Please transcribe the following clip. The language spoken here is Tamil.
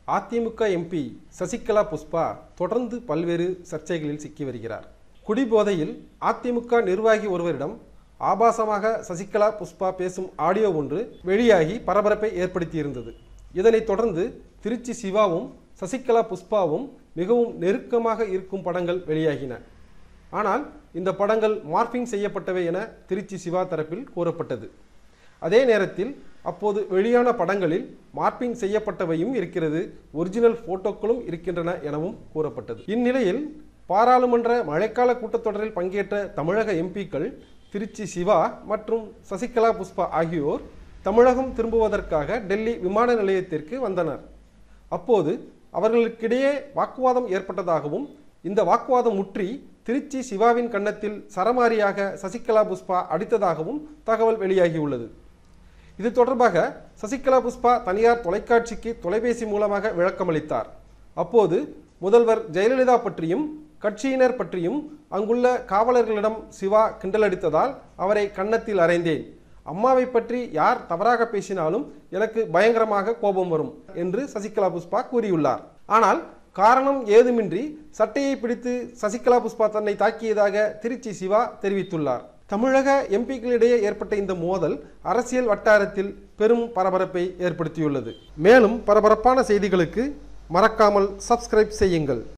அதிமுக எம்பி சசிகலா புஷ்பா தொடர்ந்து பல்வேறு சர்ச்சைகளில் சிக்கி வருகிறார். குடிபோதையில் அதிமுக நிர்வாகி ஒருவரிடம் ஆபாசமாக சசிகலா புஷ்பா பேசும் ஆடியோ ஒன்று வெளியாகி பரபரப்பை ஏற்படுத்தியிருந்தது. இதனைத் தொடர்ந்து திருச்சி சிவாவும் சசிகலா புஷ்பாவும் மிகவும் நெருக்கமாக இருக்கும் படங்கள் வெளியாகின. ஆனால் இந்த படங்கள் மார்பிங் செய்யப்பட்டவை என திருச்சி சிவா தரப்பில் கூறப்பட்டது. அதே நேரத்தில் அப்போது வெளியான படங்களில் மார்பிங் செய்யப்பட்டவையும் இருக்கிறது, ஒரிஜினல் போட்டோக்களும் இருக்கின்றன எனவும் கூறப்பட்டது. இந்நிலையில் பாராளுமன்ற மழைக்கால கூட்டத்தொடரில் பங்கேற்ற தமிழக எம்பிக்கள் திருச்சி சிவா மற்றும் சசிகலா புஷ்பா ஆகியோர் தமிழகம் திரும்புவதற்காக டெல்லி விமான நிலையத்திற்கு வந்தனர். அப்போது அவர்களுக்கிடையே வாக்குவாதம் ஏற்பட்டதாகவும் இந்த வாக்குவாதம் முற்றி திருச்சி சிவாவின் கன்னத்தில் சரமாரியாக சசிகலா புஷ்பா அடித்ததாகவும் தகவல் வெளியாகியுள்ளது. இது தொடர்பாக சசிகலா புஷ்பா தனியார் தொலைக்காட்சிக்கு தொலைபேசி மூலமாக விளக்கமளித்தார். அப்போது முதல்வர் ஜெயலலிதா பற்றியும் கட்சியினர் பற்றியும் அங்குள்ள காவலர்களிடம் சிவா கிண்டலடித்ததால் அவரை கன்னத்தில் அறைந்தேன். அம்மாவை பற்றி யார் தவறாக பேசினாலும் எனக்கு பயங்கரமாக கோபம் வரும் என்று சசிகலா புஷ்பா கூறியுள்ளார். ஆனால் காரணம் ஏதுமின்றி சட்டையை பிடித்து சசிகலா புஷ்பா தன்னை தாக்கியதாக திருச்சி சிவா தெரிவித்துள்ளார். தமிழக எம்பிக்களிடையே ஏற்பட்ட இந்த மோதல் அரசியல் வட்டாரத்தில் பெரும் பரபரப்பை ஏற்படுத்தியுள்ளது. மேலும் பரபரப்பான செய்திகளுக்கு மறக்காமல் சப்ஸ்கிரைப் செய்யுங்கள்.